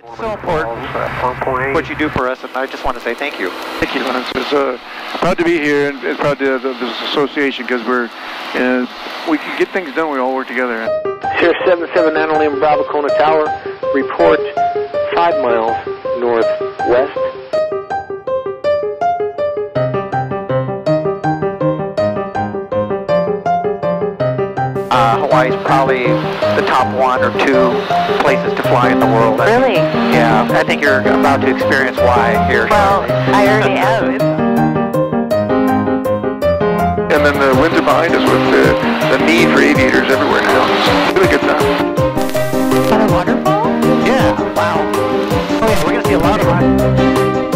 It's so important what you do for us, and I just want to say thank you. Thank you, Laurence. It's proud to be here, and it's proud to this association because we can get things done. We all work together. Cirrus 779 Lima Bravo Kona Tower, report 5 miles northwest. Hawaii's probably the top 1 or 2 places to fly in the world. Really? Yeah, I think you're about to experience why here. Well, I already have. And then the winds are behind us with the need for aviators everywhere now. It's really good time. Is that a waterfall? Yeah, wow. Oh yeah, we're going to see a lot of them.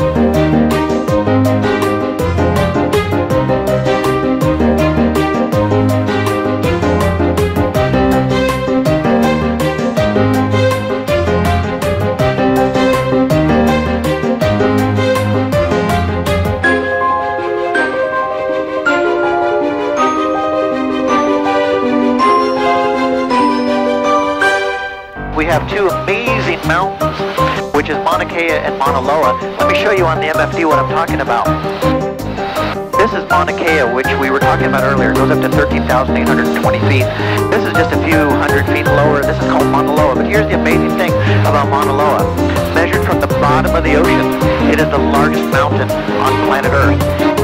We have 2 amazing mountains, which is Mauna Kea and Mauna Loa. Let me show you on the MFD what I'm talking about. This is Mauna Kea, which we were talking about earlier. It goes up to 13,820 feet. This is just a few hundred feet lower. This is called Mauna Loa. But here's the amazing thing about Mauna Loa. Measured from the bottom of the ocean, it is the largest mountain on planet Earth.